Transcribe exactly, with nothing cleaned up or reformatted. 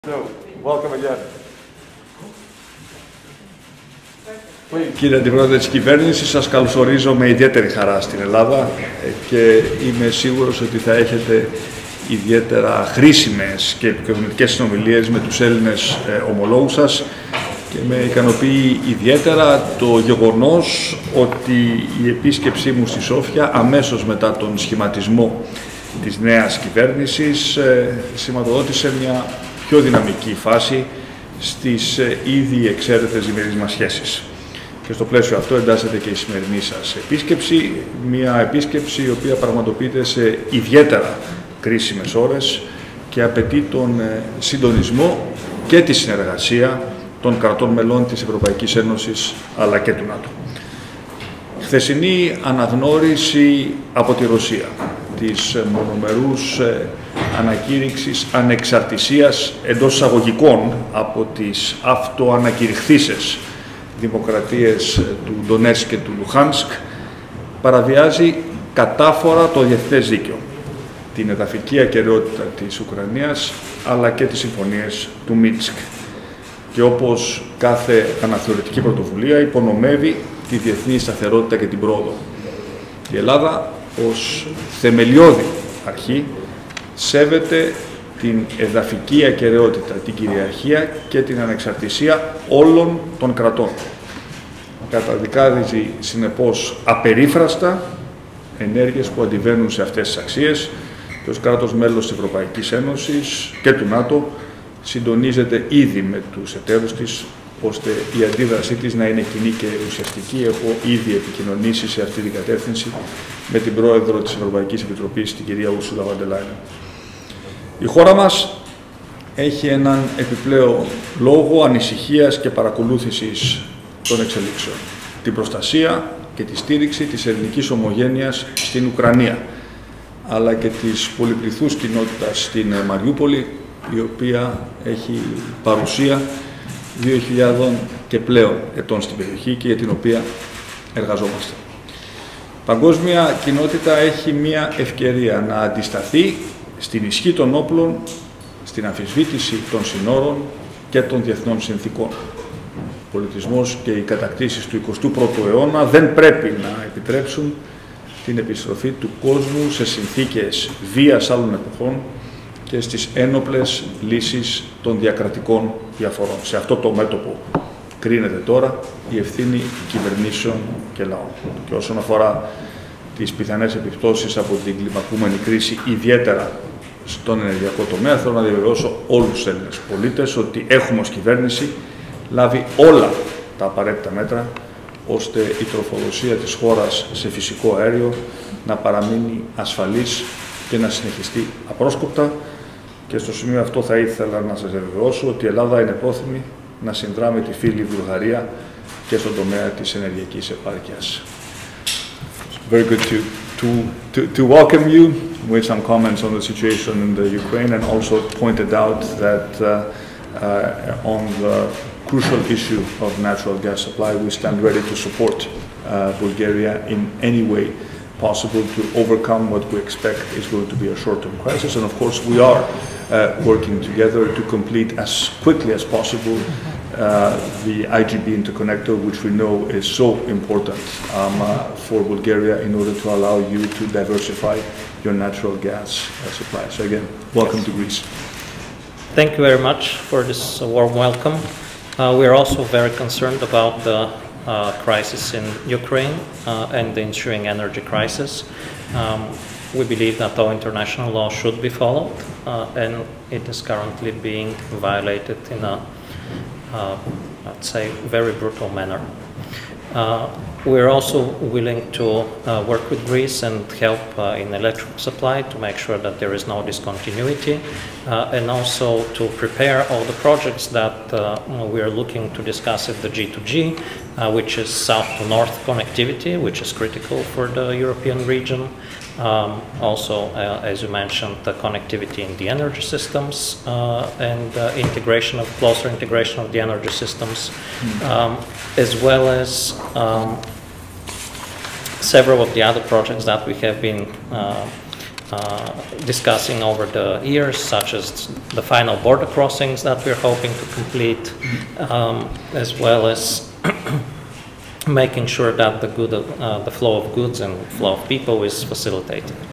So, welcome again. Κύριε Αντιπρόεδρε της Κυβέρνησης, σας καλωσορίζω με ιδιαίτερη χαρά στην Ελλάδα και είμαι σίγουρος ότι θα έχετε ιδιαίτερα χρήσιμες και επικοινωνικές συνομιλίες με τους Έλληνες ομολόγους σας και με ικανοποιεί ιδιαίτερα το γεγονός ότι η επίσκεψή μου στη Σόφια αμέσως μετά τον σχηματισμό της νέας κυβέρνησης σηματοδότησε μια πιο δυναμική φάση στις ήδη εξαίρετες διμερείς μας σχέσεις. Και στο πλαίσιο αυτό εντάσσεται και η σημερινή σας επίσκεψη, μια επίσκεψη η οποία πραγματοποιείται σε ιδιαίτερα κρίσιμες ώρες και απαιτεί τον συντονισμό και τη συνεργασία των κρατών μελών της Ευρωπαϊκής Ένωσης αλλά και του ΝΑΤΟ. Χθεσινή αναγνώριση από τη Ρωσία της μονομερούς ανακήρυξης ανεξαρτησίας εντός εισαγωγικών από τις αυτοανακηρυχθήσεις δημοκρατίες του Ντονέτσκ και του Λουχάνσκ παραβιάζει κατάφορα το διεθνές δίκαιο, την εδαφική ακεραιότητα της Ουκρανίας αλλά και τις συμφωνίες του Μίνσκ και όπως κάθε αναθεωρητική πρωτοβουλία υπονομεύει τη διεθνή σταθερότητα και την πρόοδο. Η Ελλάδα ως θεμελιώδη αρχή σέβεται την εδαφική ακεραιότητα, την κυριαρχία και την ανεξαρτησία όλων των κρατών. Καταδικάζει συνεπώς απερίφραστα ενέργειες που αντιβαίνουν σε αυτές τις αξίες και ως κράτος μέλος της Ευρωπαϊκής Ένωσης και του ΝΑΤΟ συντονίζεται ήδη με τους εταίρους της ώστε η αντίδρασή της να είναι κοινή και ουσιαστική. Έχω ήδη επικοινωνήσει σε αυτή την κατεύθυνση με την Πρόεδρο της Ευρωπαϊκής Επιτροπής, την κυρία Ursula von der Leyen. Η χώρα μας έχει έναν επιπλέον λόγο ανησυχίας και παρακολούθησης των εξελίξεων. Την προστασία και τη στήριξη της ελληνικής ομογένειας στην Ουκρανία, αλλά και της πολυπληθούς κοινότητας στην Μαριούπολη, η οποία έχει παρουσία δύο χιλιάδων και πλέον ετών στην περιοχή και για την οποία εργαζόμαστε. Η παγκόσμια κοινότητα έχει μία ευκαιρία να αντισταθεί στην ισχύ των όπλων, στην αμφισβήτηση των συνόρων και των διεθνών συνθήκων. Ο πολιτισμός και οι κατακτήσεις του εικοστού πρώτου αιώνα δεν πρέπει να επιτρέψουν την επιστροφή του κόσμου σε συνθήκες βίας άλλων εποχών και στις ένοπλες λύσεις των διακρατικών διαφορών. Σε αυτό το μέτωπο κρίνεται τώρα η ευθύνη κυβερνήσεων και λαών. Και όσον αφορά τις πιθανές επιπτώσεις από την κλιμακούμενη κρίση, ιδιαίτερα στον ενεργειακό τομέα, θέλω να διαβεβαιώσω όλους τους Έλληνες πολίτες ότι έχουμε ως κυβέρνηση λάβει όλα τα απαραίτητα μέτρα ώστε η τροφοδοσία της χώρας σε φυσικό αέριο να παραμείνει ασφαλής και να συνεχιστεί απρόσκοπτα. Και στο σημείο αυτό θα ήθελα να σας διαβεβαιώσω ότι η Ελλάδα είναι πρόθυμη να συνδράμει τη φίλη Βουλγαρία και στον τομέα της ενεργειακής επάρκειας. Very good to, to, to, to welcome you with some comments on the situation in the Ukraine and also pointed out that uh, uh, on the crucial issue of natural gas supply, we stand ready to support uh, Bulgaria in any way possible to overcome what we expect is going to be a short-term crisis. And of course, we are uh, working together to complete as quickly as possible uh, the I G B interconnector, which we know is so important um, uh, for Bulgaria in order to allow you to diversify your natural gas uh, supply. So again, welcome yes. to Greece. Thank you very much for this uh, warm welcome. Uh, we are also very concerned about the Uh, crisis in Ukraine uh, and the ensuing energy crisis. Um, we believe that all international law should be followed uh, and it is currently being violated in a, uh, I'd say, very brutal manner. Uh, we're also willing to uh, work with Greece and help uh, in electric supply to make sure that there is no discontinuity uh, and also to prepare all the projects that uh, we are looking to discuss at the G two G, uh, which is south to north connectivity, which is critical for the European region. Um, also, uh, as you mentioned, the connectivity in the energy systems uh, and uh, integration of closer integration of the energy systems, um, as well as um, several of the other projects that we have been uh, uh, discussing over the years, such as the final border crossings that we're hoping to complete, um, as well as making sure that the, good, uh, the flow of goods and flow of people is facilitated.